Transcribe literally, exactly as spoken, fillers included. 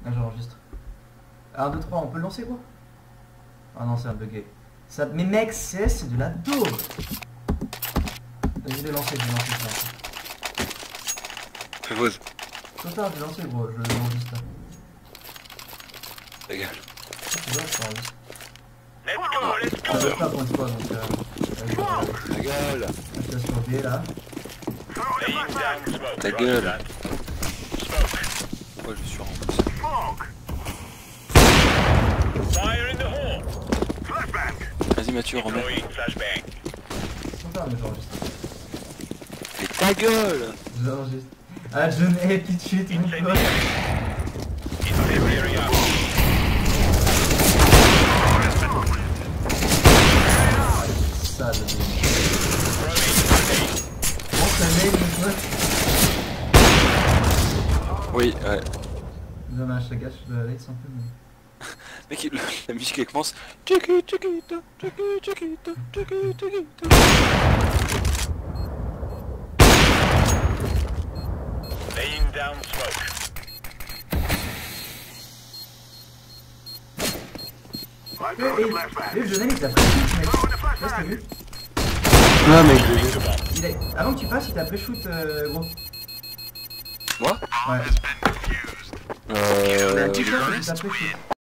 Ah, j'enregistre. un, deux, trois, on peut le lancer quoi? Ah non, c'est un bugué. Ça... Mais mec, c'est c'est de la daube. Je vais lancer, je vais lancer, je vais lancer. Fais pause. Trop tard, je vais lancer gros, je l'enregistre là. Ta gueule. Tu vois, je t'enregistre. Let's go, let's Ah, je go. pas pour une fois donc euh... vas-y, Ta gueule. je te laisse sur B là. Laying down smoke. Ta Roger gueule. that. Smoke. Pourquoi je suis rentré? Smoke. Fire in the hole. Flashbang. Vas-y Mathieu, remets. Deploying flashbang. Trop tard, mais j'enregistre. Mais ta gueule. J'enregistre. Ah, je n'ai plus de chute, mon Incendiary. pote. Incendiary out. Ça, le mec. Throwing grenade. Bon, ça met, mon pote. Oui, ouais. Dommage, ça gâche le Alex un peu, mais... Mec, il- la musique elle commence. Tchiki, tchiki, ta, tchiki, tchiki, ta, tchiki, tchiki, ta. Laying down smoke. Eh, eh, le jeune il t'a pris shoot, mec. Là, t'as vu? Non, mec, Il est... Avant que tu passes, il t'a pris shoot, euh, gros. moi Ouais. Euh. Il t'a pris shoot.